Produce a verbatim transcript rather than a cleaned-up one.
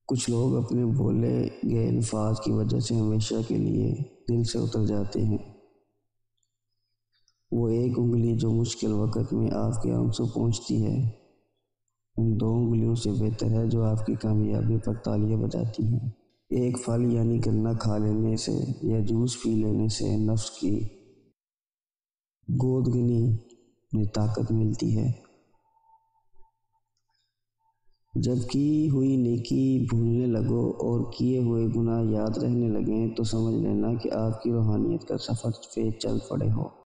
कुछ लोग अपने बोले गए अल्फाज की वजह से हमेशा के लिए दिल से उतर जाते हैं। वो एक उंगली जो मुश्किल वक़्त में आपके आंसू पहुंचती है, उन दो उंगलियों से बेहतर है जो आपकी कामयाबी पर तालियां बजाती हैं। एक फल यानी गन्ना खा लेने से या जूस पी लेने से नफ्स की गोदगनी में ताकत मिलती है, जब की हुई नेकी भूलने लगो और किए हुए गुनाह याद रहने लगें तो समझ लेना कि आपकी रूहानियत का सफ़र पे चल पड़े हो।